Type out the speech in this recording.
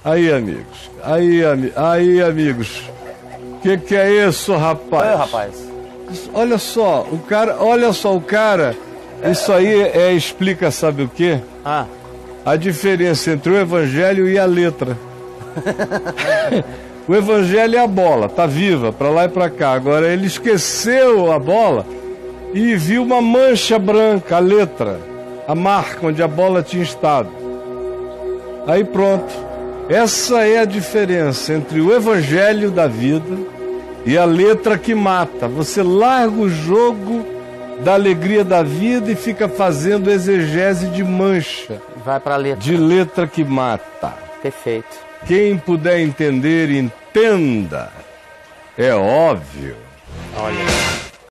Aí, amigos. Aí, amigos. Que é isso, rapaz? É, rapaz. Olha só, o cara. Isso aí explica, sabe o quê? A diferença entre o evangelho e a letra. O evangelho é a bola, tá viva, pra lá e pra cá. Agora ele esqueceu a bola e viu uma mancha branca, a letra, a marca onde a bola tinha estado. Aí pronto. Essa é a diferença entre o evangelho da vida e a letra que mata. Você larga o jogo da alegria da vida e fica fazendo exegese de mancha. Vai pra letra. De letra que mata. Perfeito. Quem puder entender, entenda. É óbvio. Olha.